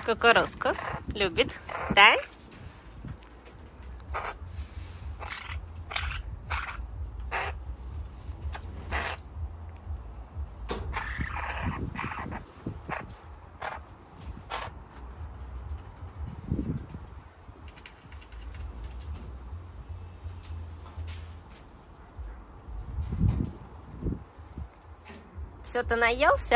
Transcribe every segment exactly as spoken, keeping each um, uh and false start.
Кукурузку любит, да? Все, ты наелся?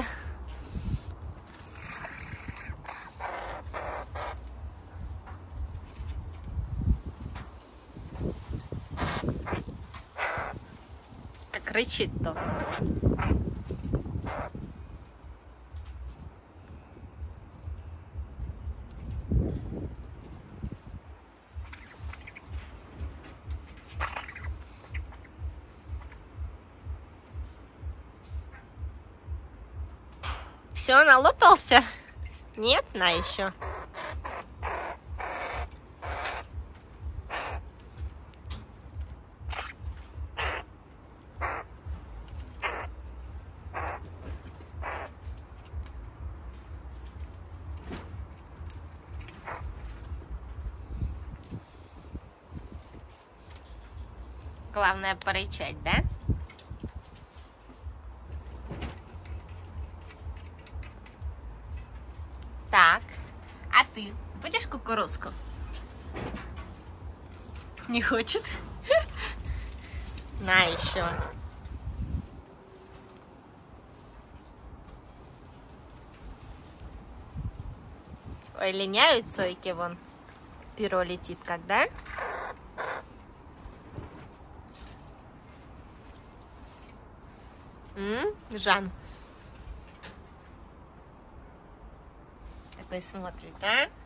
Как рычит-то. Все, налопался? Нет, на еще. Главное порычать, да? Так, а ты будешь кукурузку? Не хочет? На еще. Ой, линяют сойки вон. Перо летит когда? М? Жан. Такой смотрит, а?